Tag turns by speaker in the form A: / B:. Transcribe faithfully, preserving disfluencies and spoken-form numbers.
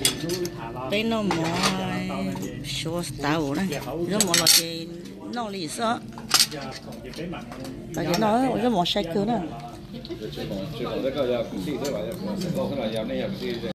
A: đây nó mò số tàu này nó mò là cái nó lì sợ tại cái nó nó mò sai cơ nữa